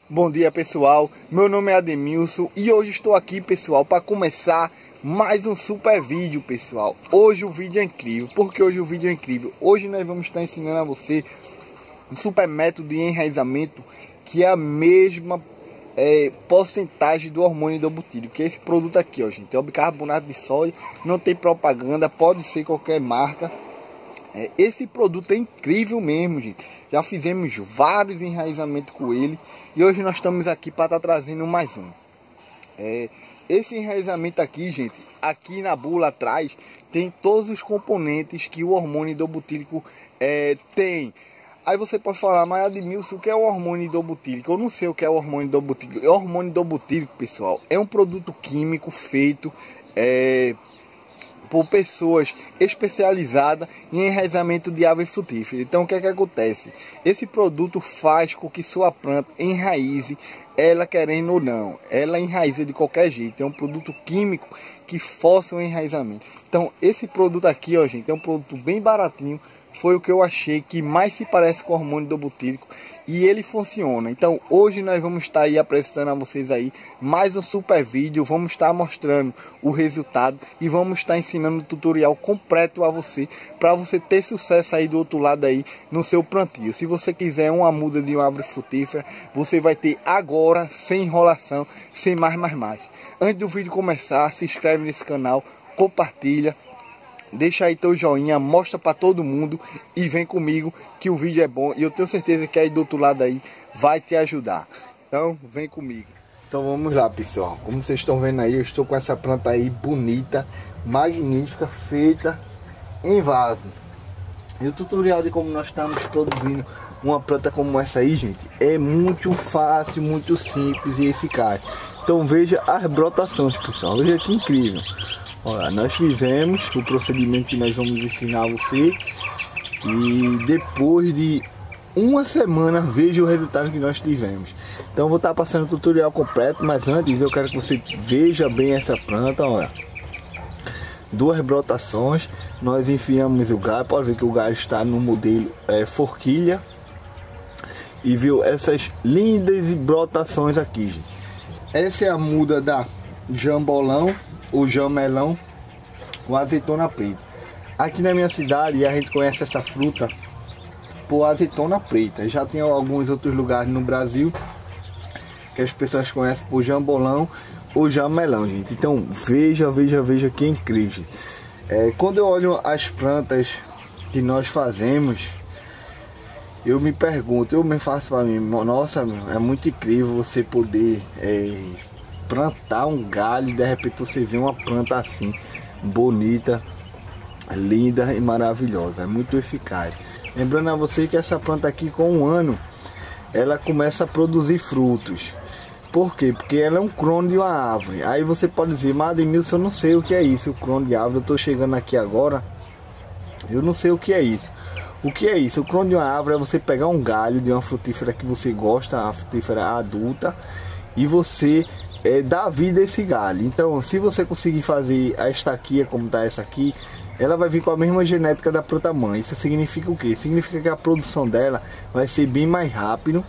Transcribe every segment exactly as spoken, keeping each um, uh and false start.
Bom dia, pessoal, meu nome é Ademilson e hoje estou aqui, pessoal, para começar mais um super vídeo, pessoal. Hoje o vídeo é incrível, porque hoje o vídeo é incrível. Hoje nós vamos estar ensinando a você um super método de enraizamento que é a mesma é, porcentagem do hormônio isobutírico, que é esse produto aqui, ó, gente. É o bicarbonato de sódio, não tem propaganda, pode ser qualquer marca. É, esse produto é incrível mesmo, gente. Já fizemos vários enraizamentos com ele e hoje nós estamos aqui para estar tá trazendo mais um. É, esse enraizamento aqui, gente, aqui na bula atrás tem todos os componentes que o hormônio isobutírico é, tem. Aí você pode falar, mas Ademilson, o que é o hormônio isobutírico? Eu não sei o que é o hormônio isobutírico. O hormônio isobutírico, pessoal, é um produto químico feito é, por pessoas especializadas em enraizamento de árvore frutífera. Então o que é que acontece? Esse produto faz com que sua planta enraize, ela querendo ou não, ela enraiza de qualquer jeito. É um produto químico que força o enraizamento. Então esse produto aqui, ó, gente, é um produto bem baratinho. Foi o que eu achei que mais se parece com o hormônio isobutírico e ele funciona. Então hoje nós vamos estar aí apresentando a vocês aí mais um super vídeo. Vamos estar mostrando o resultado e vamos estar ensinando o tutorial completo a você, para você ter sucesso aí do outro lado aí no seu plantio. Se você quiser uma muda de uma árvore frutífera, você vai ter agora, sem enrolação, sem mais mais mais. Antes do vídeo começar, se inscreve nesse canal, compartilha, deixa aí teu joinha, mostra para todo mundo e vem comigo que o vídeo é bom e eu tenho certeza que aí do outro lado aí vai te ajudar. Então vem comigo. Então vamos lá, pessoal. Como vocês estão vendo aí, eu estou com essa planta aí bonita, magnífica, feita em vaso. E o tutorial de como nós estamos produzindo uma planta como essa aí, gente, é muito fácil, muito simples e eficaz. Então veja as brotações, pessoal. Veja que incrível. Olha, nós fizemos o procedimento que nós vamos ensinar a você e depois de uma semana veja o resultado que nós tivemos. Então vou estar passando o tutorial completo, mas antes eu quero que você veja bem essa planta. Olha, duas brotações, nós enfiamos o galho, pode ver que o galho está no modelo é, forquilha e viu essas lindas brotações aqui, gente. Essa é a muda da jambolão, o jamelão, com azeitona preta. Aqui na minha cidade a gente conhece essa fruta por azeitona preta. Já tem alguns outros lugares no Brasil que as pessoas conhecem por jambolão ou jamelão, gente. Então veja, veja, veja que incrível. É, quando eu olho as plantas que nós fazemos, eu me pergunto, eu me faço para mim, nossa, é muito incrível você poder é, plantar um galho e de repente você vê uma planta assim, bonita, linda e maravilhosa. É muito eficaz. Lembrando a você que essa planta aqui, com um ano, ela começa a produzir frutos. Por quê? Porque ela é um crono de uma árvore. Aí você pode dizer, mas Ademilson, eu não sei o que é isso, o crono de árvore. Eu estou chegando aqui agora, eu não sei o que é isso. O que é isso? O crono de uma árvore é você pegar um galho de uma frutífera que você gosta, a frutífera adulta, e você é, dar vida a esse galho. Então, se você conseguir fazer a estaquia como está essa aqui, ela vai vir com a mesma genética da planta mãe. Isso significa o quê? Significa que a produção dela vai ser bem mais rápido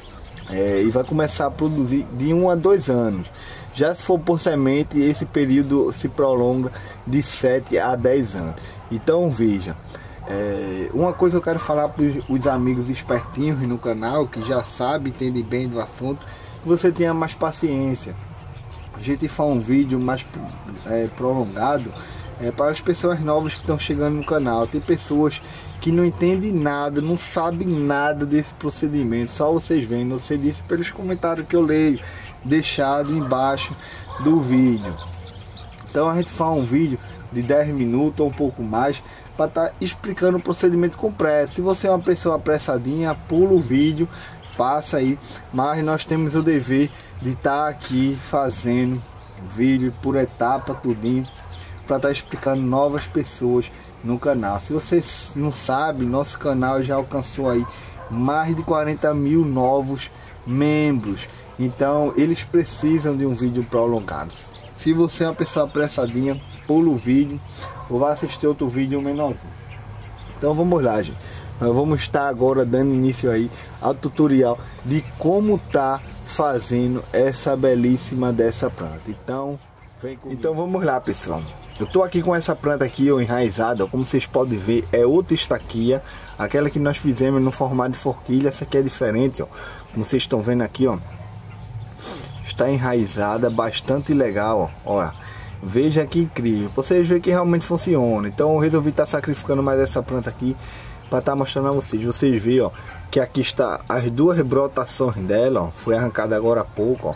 é, e vai começar a produzir de um a dois anos. Já se for por semente, esse período se prolonga de sete a dez anos. Então veja, é, uma coisa eu quero falar para os amigos espertinhos no canal, que já sabem, entendem bem do assunto, que você tenha mais paciência. A gente faz um vídeo mais é, prolongado é, para as pessoas novas que estão chegando no canal. Tem pessoas que não entendem nada, não sabem nada desse procedimento, só vocês veem, você disse pelos comentários que eu leio, deixado embaixo do vídeo. Então a gente faz um vídeo de dez minutos ou um pouco mais, para estar tá explicando o procedimento completo. Se você é uma pessoa apressadinha, pula o vídeo, passa aí, mas nós temos o dever de estar tá aqui fazendo vídeo por etapa, tudinho, para estar tá explicando novas pessoas no canal. Se você não sabe, nosso canal já alcançou aí mais de quarenta mil novos membros, então eles precisam de um vídeo prolongado. Se você é uma pessoa apressadinha, pula o vídeo ou vai assistir outro vídeo menorzinho. Então vamos lá, gente. Nós vamos estar agora dando início aí ao tutorial de como tá fazendo essa belíssima dessa planta. Então, vem comigo. Então vamos lá, pessoal. Eu tô aqui com essa planta aqui, ó, enraizada, ó, como vocês podem ver, é outra estaquia, aquela que nós fizemos no formato de forquilha. Essa aqui é diferente, ó. Como vocês estão vendo aqui, ó, está enraizada, bastante legal, ó. Olha, veja que incrível. Vocês veem que realmente funciona. Então eu resolvi estar sacrificando mais essa planta aqui para estar mostrando a vocês. Vocês veem, ó, que aqui está as duas rebrotações dela, ó, foi arrancada agora há pouco, ó.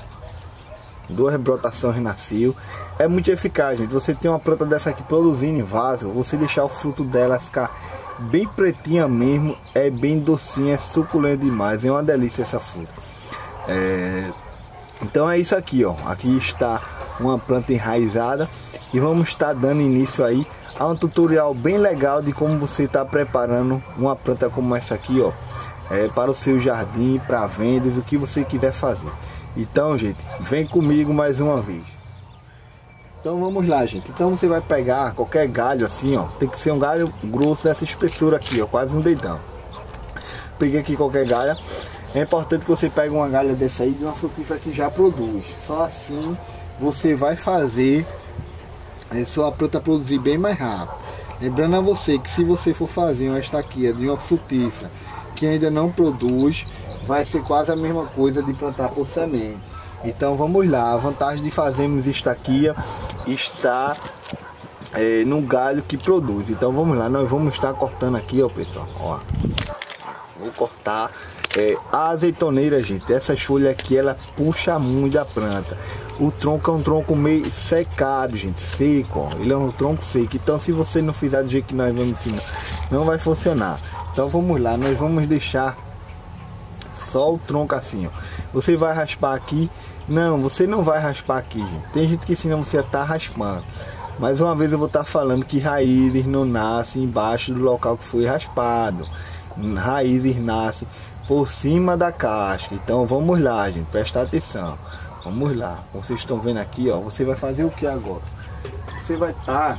Duas rebrotações renasceu. É muito eficaz, gente. Você tem uma planta dessa aqui produzindo em vaso, você deixar o fruto dela ficar bem pretinha mesmo, é bem docinha, é suculenta demais, é uma delícia essa fruta. É... Então é isso aqui, ó. Aqui está uma planta enraizada e vamos estar dando início aí a um tutorial bem legal de como você está preparando uma planta como essa aqui, ó, é, para o seu jardim, para vendas, o que você quiser fazer. Então, gente, vem comigo mais uma vez. Então vamos lá, gente. Então você vai pegar qualquer galho assim, ó. Tem que ser um galho grosso dessa espessura aqui, ó, quase um dedão. Peguei aqui qualquer galha. É importante que você pegue uma galha dessa aí de uma frutífera que já produz. Só assim você vai fazer a sua planta produzir bem mais rápido. Lembrando a você que se você for fazer uma estaquia de uma frutífera que ainda não produz, vai ser quase a mesma coisa de plantar por semente. Então vamos lá, a vantagem de fazermos estaquia está é, no galho que produz. Então vamos lá, nós vamos estar cortando aqui, ó, pessoal, ó. Vou cortar é, a azeitoneira, gente. Essas folhas aqui, ela puxa muito a planta. O tronco é um tronco meio secado, gente, seco, ó. Ele é um tronco seco. Então se você não fizer do jeito que nós vamos ensinar, não vai funcionar. Então vamos lá, nós vamos deixar só o tronco assim, ó. Você vai raspar aqui. Não, você não vai raspar aqui, gente. Tem gente que ensina você a estar raspando. Mais uma vez eu vou estar falando que raízes não nascem embaixo do local que foi raspado. Raízes nascem por cima da casca. Então vamos lá, gente, presta atenção. Vamos lá, como vocês estão vendo aqui, ó. Você vai fazer o que agora? Você vai estar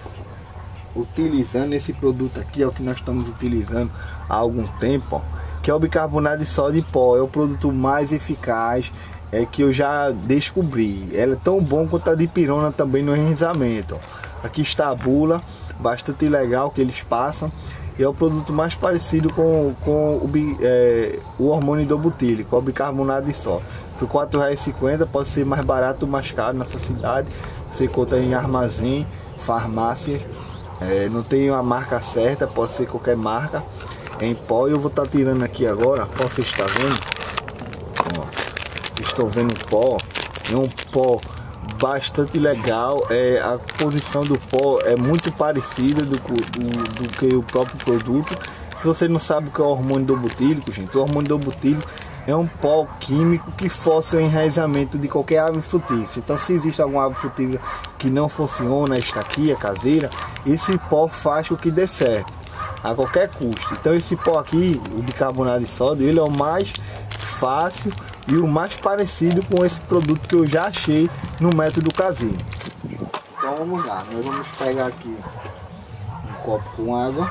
utilizando esse produto aqui, ó, que nós estamos utilizando há algum tempo, ó, que é o bicarbonato de sódio em pó. É o produto mais eficaz é, que eu já descobri. Ela é tão bom quanto a dipirona também no enraizamento. Aqui está a bula, bastante legal que eles passam. E é o produto mais parecido com, com o, é, o hormônio idobutílico, o bicarbonato de sódio. Por quatro reais e cinquenta centavos, pode ser mais barato ou mais caro nessa cidade. Você encontra em armazém, farmácia. É, não tem uma marca certa, pode ser qualquer marca. Em pó, eu vou estar tirando aqui agora. Como vocês estão vendo, ó, vocês estão vendo o pó. É um pó bastante legal. É, a composição do pó é muito parecida do, do, do que o próprio produto. Se você não sabe o que é o hormônio idobutílico, gente, o hormônio idobutílico é um pó químico que força o enraizamento de qualquer árvore frutífera. Então se existe alguma árvore frutífera que não funciona, a estaquia caseira, esse pó faz com que dê certo a qualquer custo. Então esse pó aqui, o bicarbonato de sódio, ele é o mais fácil e o mais parecido com esse produto que eu já achei no método caseiro. Então vamos lá, nós vamos pegar aqui um copo com água.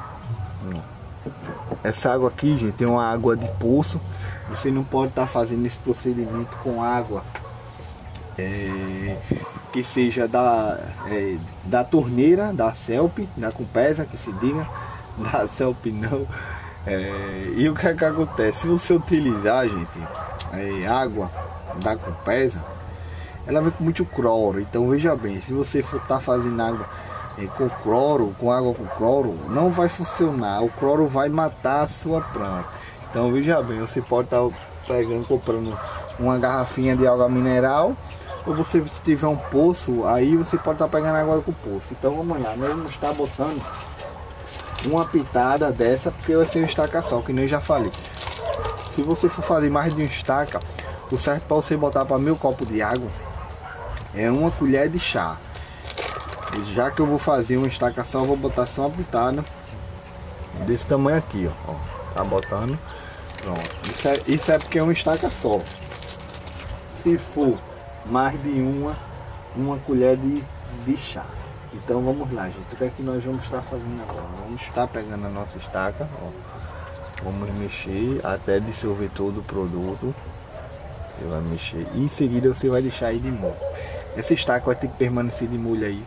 Essa água aqui, gente, tem uma água de poço. Você não pode estar fazendo esse procedimento com água é, que seja da, é, da torneira, da Celp, da Compesa, que se diga, da Celp não. É, e o que é que acontece? Se você utilizar, gente, é, água da Compesa, ela vem com muito cloro. Então veja bem, se você for estar fazendo água é, com cloro, com água com cloro, não vai funcionar. O cloro vai matar a sua planta. Então veja bem, você pode estar pegando, comprando uma garrafinha de água mineral, ou você se tiver um poço, aí você pode estar pegando água com poço. Então vamos lá, nós vamos estar botando uma pitada dessa, porque vai ser um estaca só, que nem eu já falei. Se você for fazer mais de um estaca, o certo para você botar para mil copos de água é uma colher de chá. Já que eu vou fazer uma estaca só, eu vou botar só uma pitada desse tamanho aqui, ó. Tá botando. Pronto. Isso é, isso é porque é uma estaca só. Se for mais de uma, uma colher de, de chá. Então vamos lá, gente. O que é que nós vamos estar fazendo agora? Vamos estar pegando a nossa estaca, ó. Vamos mexer até dissolver todo o produto. Você vai mexer e em seguida você vai deixar aí de molho. Essa estaca vai ter que permanecer de molho aí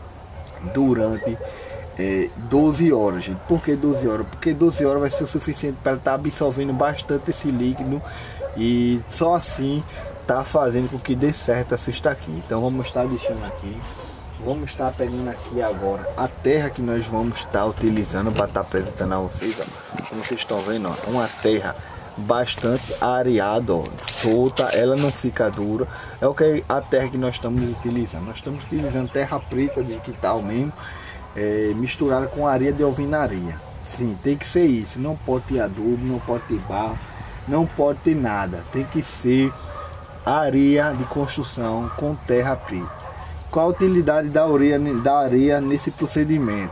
durante é, doze horas, gente. Por que doze horas? Porque doze horas vai ser o suficiente para ela estar absorvendo bastante esse líquido e só assim tá fazendo com que dê certo essa estaquinha. Então vamos estar deixando aqui. Vamos estar pegando aqui agora a terra que nós vamos estar utilizando para estar apresentando a vocês, ó. Como vocês estão vendo, ó, uma terra bastante areada, ó, solta, ela não fica dura. É o que a terra que nós estamos utilizando. Nós estamos utilizando terra preta de quintal mesmo, é, misturada com areia de alvenaria. Sim, tem que ser isso. Não pode ter adubo, não pode ter barro, não pode ter nada. Tem que ser areia de construção com terra preta. Qual a utilidade da areia, da areia nesse procedimento?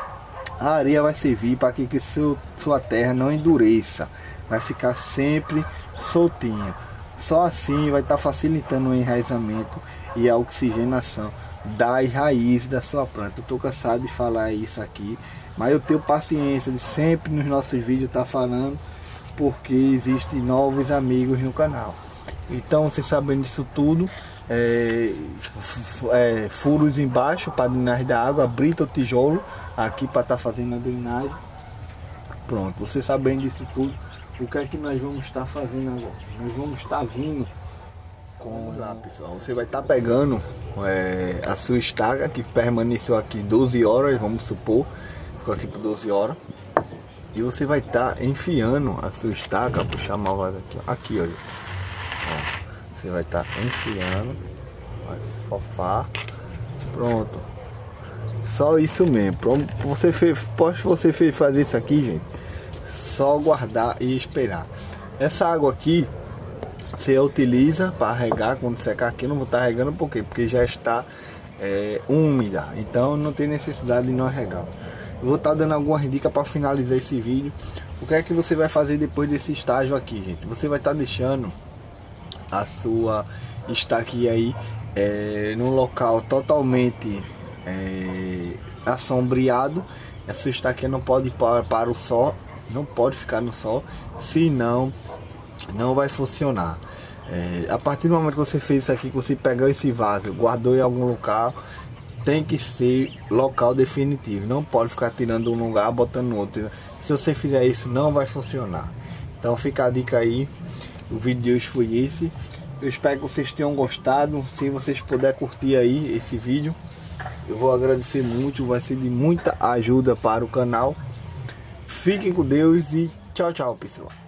A areia vai servir para que, que seu, sua terra não endureça, vai ficar sempre soltinha. Só assim vai estar facilitando o enraizamento e a oxigenação das raízes da sua planta. Eu estou cansado de falar isso aqui, mas eu tenho paciência de sempre nos nossos vídeos estar falando, porque existem novos amigos no canal. Então, vocês sabendo disso tudo, é, é, furos embaixo para drenagem da água, brita o tijolo aqui para estar tá fazendo a drenagem. Pronto, você sabendo disso tudo, o que é que nós vamos estar fazendo agora? Nós vamos estar vindo com lá, pessoal. Você vai estar tá pegando é, a sua estaca que permaneceu aqui doze horas, vamos supor, ficou aqui por doze horas, e você vai estar tá enfiando a sua estaca, vou chamar o vaso aqui, ó, aqui, olha. Ó, você vai estar tá enfiando, vai fofar, pronto. Só isso mesmo. Pronto, você fez, pode você fez fazer isso aqui, gente. Só guardar e esperar. Essa água aqui você utiliza para regar quando secar aqui. Eu não vou estar regando por quê? Porque já está é, úmida. Então não tem necessidade de nós regar. Eu vou estar dando algumas dicas para finalizar esse vídeo. O que é que você vai fazer depois desse estágio aqui, gente? Você vai estar deixando a sua estaquinha aí é, num local totalmente é, assombreado. Essa estaquinha não pode ir para, para o sol, não pode ficar no sol, senão não vai funcionar. É, a partir do momento que você fez isso aqui, que você pegou esse vaso, guardou em algum local, tem que ser local definitivo, não pode ficar tirando um lugar botando no outro. Se você fizer isso, não vai funcionar. Então fica a dica aí. O vídeo de hoje foi esse. Eu espero que vocês tenham gostado. Se vocês puderem curtir aí esse vídeo, eu vou agradecer muito. Vai ser de muita ajuda para o canal. Fiquem com Deus e tchau, tchau, pessoal.